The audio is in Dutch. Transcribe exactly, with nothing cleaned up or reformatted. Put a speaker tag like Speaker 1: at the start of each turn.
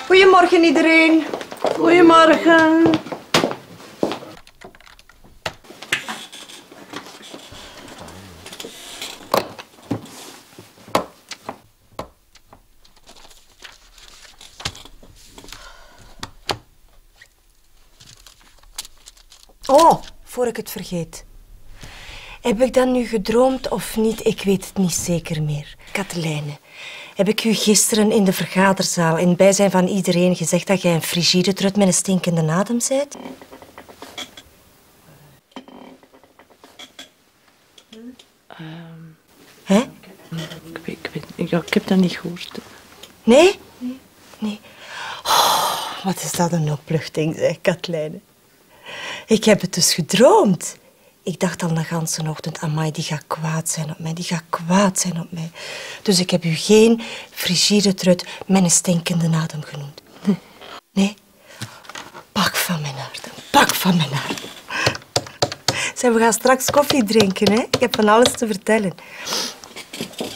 Speaker 1: Goedemorgen iedereen.
Speaker 2: Goedemorgen.
Speaker 1: Oh, voor ik het vergeet. Heb ik dan nu gedroomd of niet? Ik weet het niet zeker meer. Katelijne, heb ik u gisteren in de vergaderzaal in bijzijn van iedereen gezegd dat jij een frigide trut met een stinkende adem bent?
Speaker 2: Um,
Speaker 1: Hè?
Speaker 2: ik, weet, ik, weet, ja, ik heb dat niet gehoord.
Speaker 1: Nee? Nee. Oh, wat is dat een opluchting, zeg, Katelijne. Ik heb het dus gedroomd. Ik dacht al de ganse ochtend, amai, die gaat kwaad zijn op mij, die gaat kwaad zijn op mij. Dus ik heb u geen frigide trut met een stinkende adem genoemd. Nee? Nee? Pak van mijn hart, pak van mijn hart. Zeg, we gaan straks koffie drinken, hè? Ik heb van alles te vertellen.